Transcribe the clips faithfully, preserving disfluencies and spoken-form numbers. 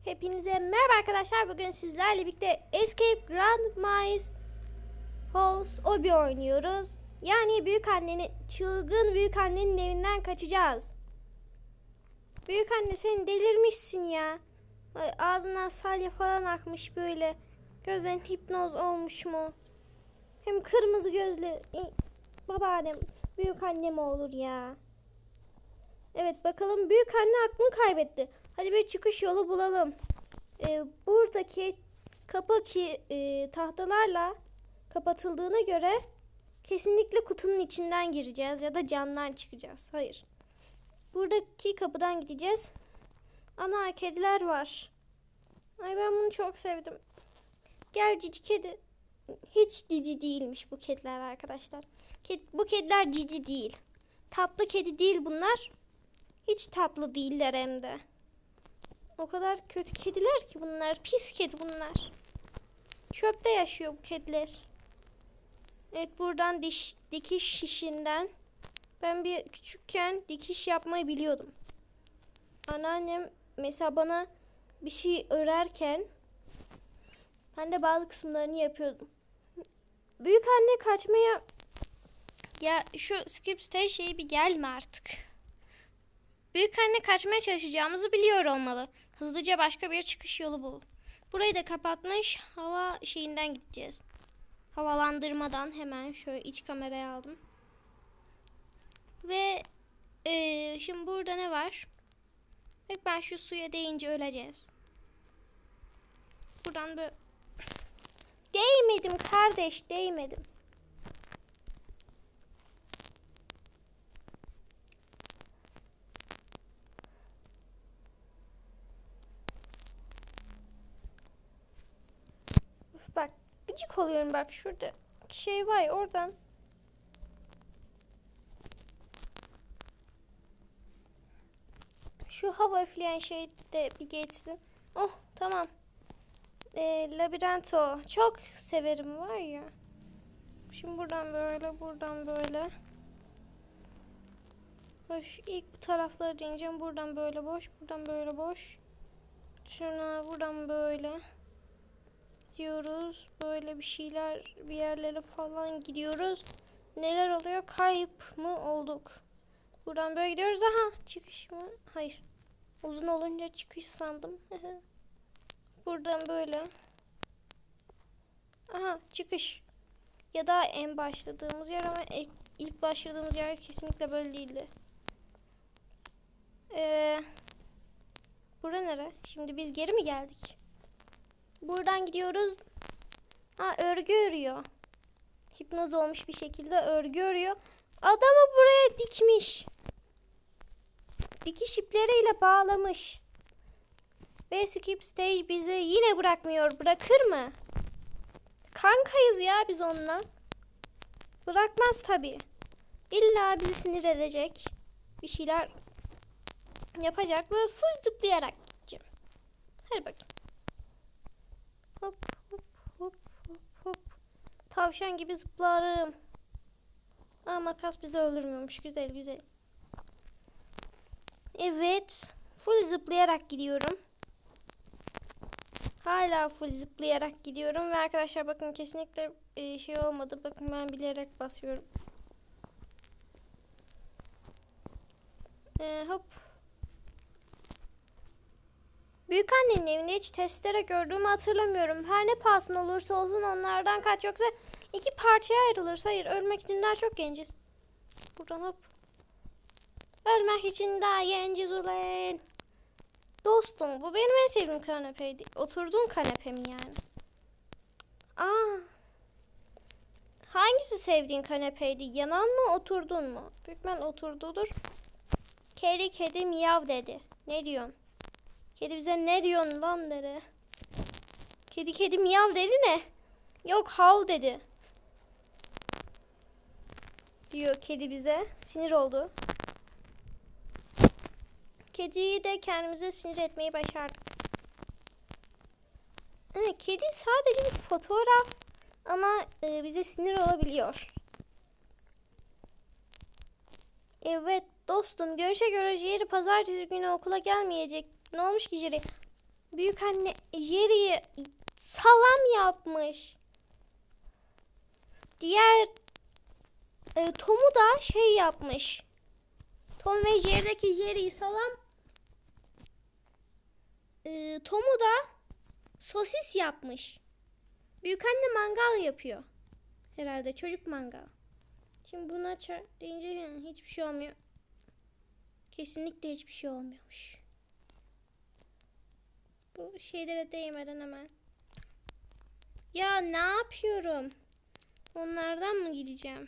Hepinize merhaba arkadaşlar. Bugün sizlerle birlikte Escape Grandma's House Obi oynuyoruz. Yani büyük annenin, çılgın büyük annenin evinden kaçacağız. Büyük anne sen delirmişsin ya. Ağzından salya falan akmış böyle. Gözlerin hipnoz olmuş mu? Hem kırmızı gözlü. Babaannem, büyük annem olur ya. Evet bakalım, büyük anne aklını kaybetti. Hadi bir çıkış yolu bulalım. Ee, buradaki kapı ki e, tahtalarla kapatıldığına göre kesinlikle kutunun içinden gireceğiz ya da camdan çıkacağız. Hayır. Buradaki kapıdan gideceğiz. Ana, kediler var. Ay, ben bunu çok sevdim. Gel cici kedi. Hiç cici değilmiş bu kediler arkadaşlar. Ked bu kediler cici değil. Tatlı kedi değil bunlar. Hiç tatlı değiller hem de. O kadar kötü kediler ki bunlar. Pis kedi bunlar. Çöpte yaşıyor bu kediler. Evet, buradan diş, dikiş şişinden. Ben bir küçükken dikiş yapmayı biliyordum. Anneannem mesela bana bir şey örerken ben de bazı kısımlarını yapıyordum. Büyük anne kaçmaya... Ya şu skip stay şeyi bir gelme artık. Büyük anne kaçmaya çalışacağımızı biliyor olmalı. Hızlıca başka bir çıkış yolu bul. Burayı da kapatmış, hava şeyinden gideceğiz. Havalandırmadan hemen şöyle iç kameraya aldım. Ve ee, şimdi burada ne var? Bak, ben şu suya değince öleceğiz. Buradan böyle... Değmedim kardeş, değmedim. Bak, gıcık oluyorum, bak şurada şey var ya, oradan. Şu hava üfleyen şey de bir geçsin. Oh tamam. Ee, Labirento çok severim var ya. Şimdi buradan böyle, buradan böyle. Boş, ilk bu tarafları deneyeceğim. Buradan böyle boş, buradan böyle boş. Sonra buradan böyle gidiyoruz. Böyle bir şeyler, bir yerlere falan gidiyoruz. Neler oluyor? Kayıp mı olduk? Buradan böyle gidiyoruz. Aha, çıkış mı? Hayır. Uzun olunca çıkış sandım. Buradan böyle. Aha, çıkış. Ya da en başladığımız yer, ama ilk başladığımız yer kesinlikle böyle değildi. Ee, Bura nere? Şimdi biz geri mi geldik? Buradan gidiyoruz. Ha, örgü örüyor. Hipnoz olmuş bir şekilde örgü örüyor. Adamı buraya dikmiş. Dikiş ipleriyle bağlamış. Ve skip stage bizi yine bırakmıyor. Bırakır mı? Kankayız ya biz onunla. Bırakmaz tabii. İlla bizi sinir edecek. Bir şeyler yapacak ve full zıplayarak gideceğim. Hadi bakayım. Hop hop hop hop hop. Tavşan gibi zıplarım. Aa, makas bizi öldürmüyormuş. Güzel güzel. Evet. Full zıplayarak gidiyorum. Hala full zıplayarak gidiyorum. Ve arkadaşlar bakın, kesinlikle e, şey olmadı. Bakın, ben bilerek basıyorum. E, hop. Büyük annenin evinde hiç testere gördüğümü hatırlamıyorum. Her ne pahasına olursa olsun onlardan kaç, yoksa iki parçaya ayrılırız. Hayır, ölmek için daha çok genciz. Buradan hop. Ölmek için daha genciz ulan. Dostum, bu benim en sevdiğim kanepeydi. Oturduğun kanepe mi yani? Aa. Hangisi sevdiğin kanepeydi? Yanan mı, oturdun mu? Büyükmen oturdudur. Kedi kedi miyav dedi. Ne diyorsun? Kedi bize ne diyorsun lan dedi. Kedi kedi miyav dedi ne? Yok, hav dedi. Diyor kedi bize. Sinir oldu. Kediyi de kendimize sinir etmeyi başardık. Ha, kedi sadece bir fotoğraf ama e, bize sinir olabiliyor. Evet dostum, görüşe göre Jerry pazartesi günü okula gelmeyecek. Ne olmuş ki Jerry? büyük anne Jerry'ye salam yapmış. Diğer e, Tom'u da şey yapmış. Tom ve Jerry'deki Jerry'yi salam. E, Tom'u da sosis yapmış. Büyük anne mangal yapıyor. Herhalde çocuk mangal. Şimdi buna açar deyince hiçbir şey olmuyor. Kesinlikle hiçbir şey olmuyormuş. Bu şeylere değmeden hemen. Ya ne yapıyorum? Onlardan mı gideceğim?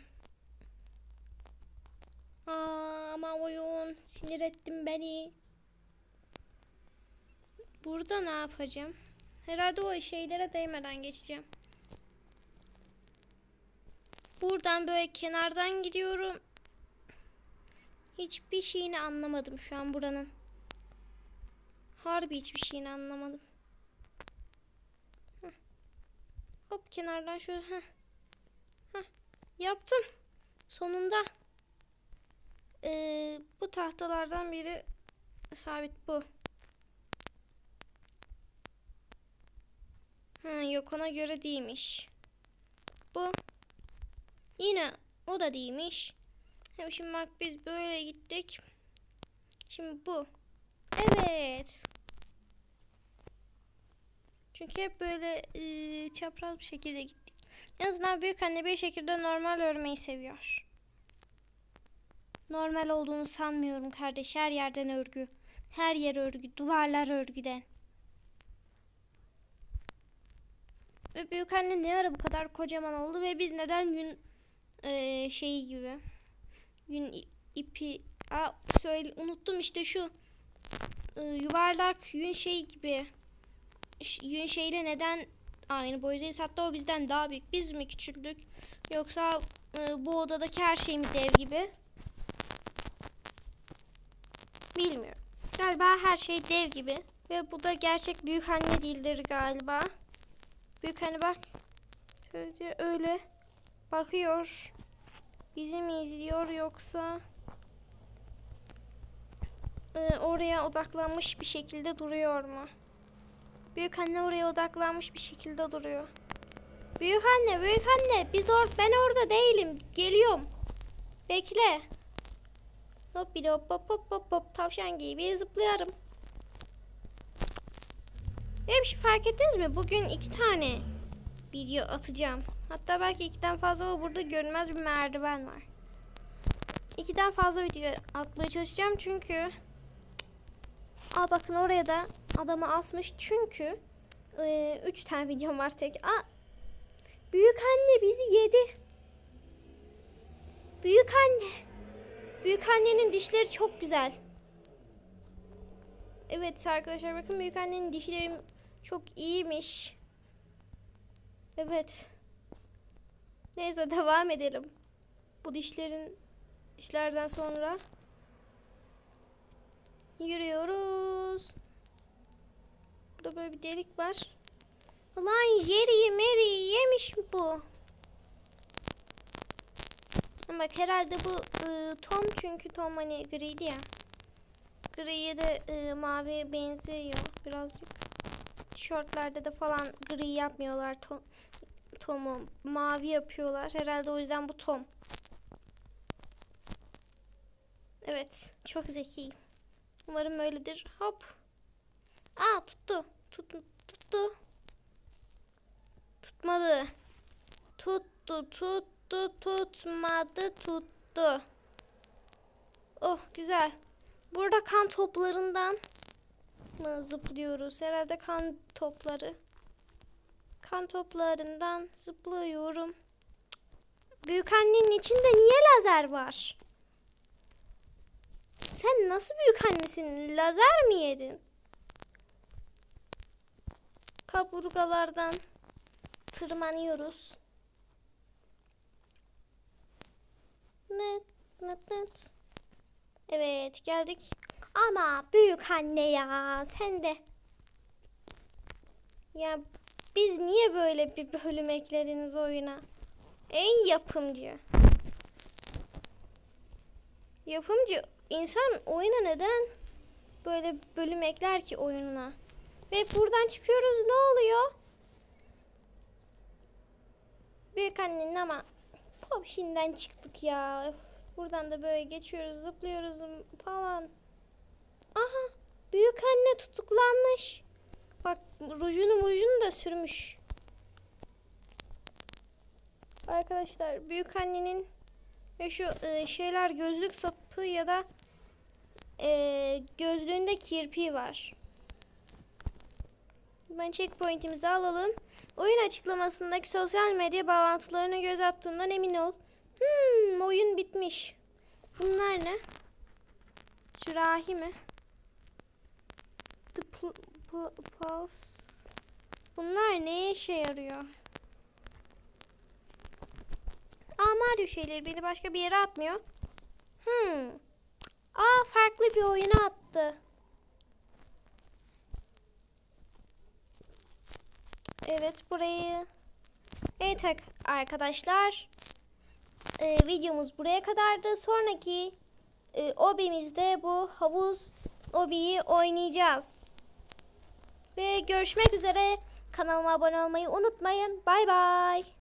Aa, ama oyun sinir ettin beni. Burada ne yapacağım? Herhalde o şeylere değmeden geçeceğim. Buradan böyle kenardan gidiyorum. Hiçbir şeyini anlamadım şu an buranın. Harbi hiçbir şeyini anlamadım. Heh. Hop kenardan şöyle. Heh. Heh. Yaptım. Sonunda. Ee, bu tahtalardan biri sabit bu. Ha, yok ona göre değilmiş. Bu. Yine o da değilmiş. Hem şimdi bak biz böyle gittik. Şimdi bu. Evet. Çünkü hep böyle e, çapraz bir şekilde gittik. En azından büyük anne bir şekilde normal örmeyi seviyor. Normal olduğunu sanmıyorum kardeş. Her yerden örgü. Her yer örgü. Duvarlar örgüden. Ve büyük anne ne ara bu kadar kocaman oldu ve biz neden yün e, şeyi gibi yün ipi aa, söyle unuttum işte şu e, yuvarlak yün şeyi gibi yün şeyle neden aynı boydayız, hatta o bizden daha büyük, biz mi küçüldük yoksa e, bu odadaki her şey mi dev gibi bilmiyorum, galiba her şey dev gibi ve bu da gerçek büyük anne değildir galiba. Büyük anne bak şöyle öyle bakıyor, bizi mi izliyor yoksa e, oraya odaklanmış bir şekilde duruyor mu? Büyük anne oraya odaklanmış bir şekilde duruyor. Büyük anne, büyük anne, biz or ben orada değilim. Geliyorum. Bekle. Hop bir hop hop hop hop hop tavşan gibi zıplıyorum. Ne bir şey fark ettiniz mi? Bugün iki tane video atacağım. Hatta belki ikiden fazla, o burada görünmez bir merdiven var. İkiden fazla video atmaya çalışacağım çünkü aa bakın oraya da adamı asmış çünkü e, üç tane videom var tek. Aa, büyük anne bizi yedi. Büyük anne. Büyük annenin dişleri çok güzel. Evet arkadaşlar bakın büyük annenin dişleri çok iyiymiş. Evet. Neyse devam edelim. Bu dişlerin dişlerden sonra yürüyoruz. Burada böyle bir delik var. Lan Jerry'yi Mary'yi yemiş bu. Bak herhalde bu e, Tom, çünkü Tom hani griydi ya. Griye de e, maviye benziyor birazcık. Tişörtlerde de falan gri yapmıyorlar. Tom, Tom'u mavi yapıyorlar. Herhalde o yüzden bu Tom. Evet. Çok zeki. Umarım öyledir. Hop. Aa tuttu. Tut, tuttu. Tutmadı. Tuttu. Tuttu. Tutmadı. Tuttu. Oh güzel. Burada kan toplarından mı zıplıyoruz? Herhalde kan topları. Kan toplarından zıplıyorum. Büyük annenin içinde niye lazer var? Sen nasıl büyük annesin? Lazer mi yedin? Kaburgalardan tırmanıyoruz. Net net net. Evet geldik. Ama büyük anne ya sen de. Ya biz niye böyle bir bölüm eklediniz oyuna? En yapımcı. Yapımcı insan oyuna neden böyle bölüm ekler ki oyununa? Ve buradan çıkıyoruz. Ne oluyor? Büyük annenin ama popşinden çıktık ya. Öf, buradan da böyle geçiyoruz, zıplıyoruz falan. Aha, büyük anne tutuklanmış. Bak, rujunu mujunu da sürmüş. Arkadaşlar, büyük annenin ve şu e, şeyler gözlük sapı ya da e, gözlüğünde kirpiği var. Ben checkpoint'imizi alalım. Oyun açıklamasındaki sosyal medya bağlantılarına göz attığından emin ol. Hmm, oyun bitmiş. Bunlar ne? Sürahi mi? The Pulse. Bunlar neye işe yarıyor? Aa, Mario şeyleri beni başka bir yere atmıyor. Hmm. Aa, farklı bir oyuna attı. Evet, burayı. Evet arkadaşlar. Ee, videomuz buraya kadardı. Sonraki e, obimizde bu havuz obiyi oynayacağız. Ve görüşmek üzere. Kanalıma abone olmayı unutmayın. Bay bay.